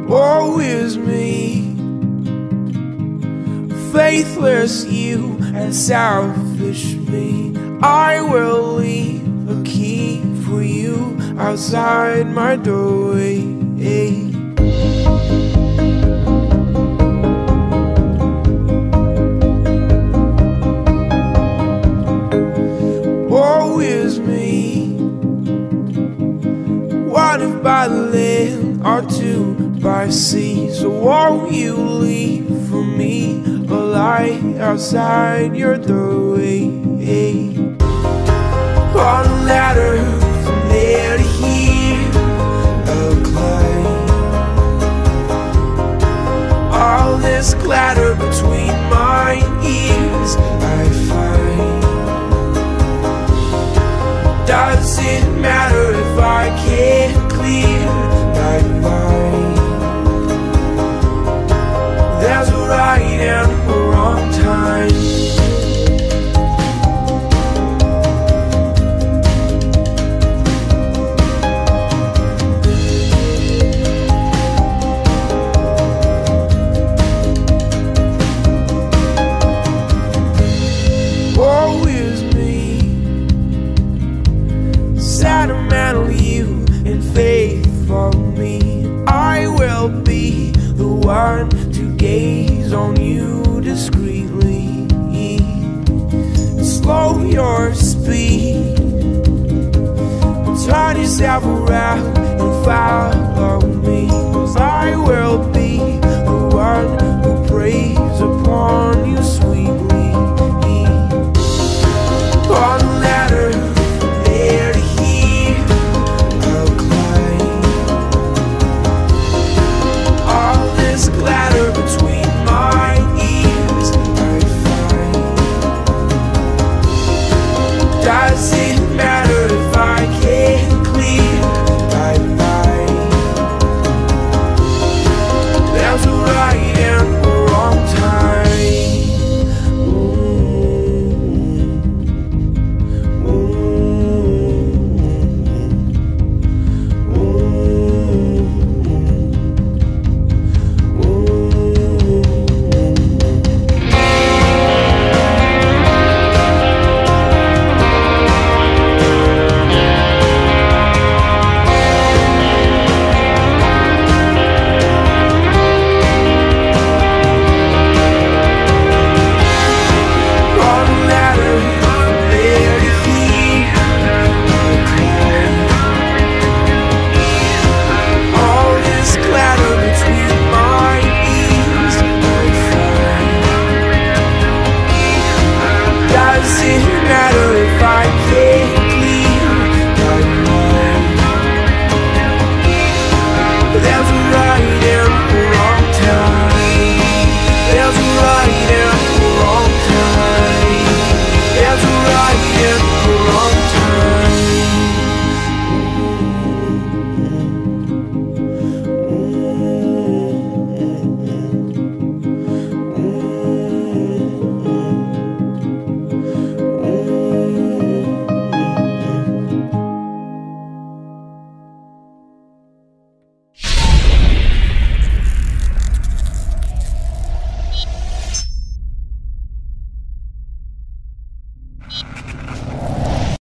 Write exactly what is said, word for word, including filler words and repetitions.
Woe is me, faithless you and selfish me. I will leave a key for you outside my doorway. Woe is me, what if by land or two by sea? So won't you leave for me a light outside your doorway? On a ladder from there to here, a climb. All this clatter between my ears I find. Does it matter if I can't clear my mind? There's a right and a wrong time. Woe is me, sentimental you and faithful me. I will be the one to gaze on you discreetly. Slow your speed, turn yourself around and follow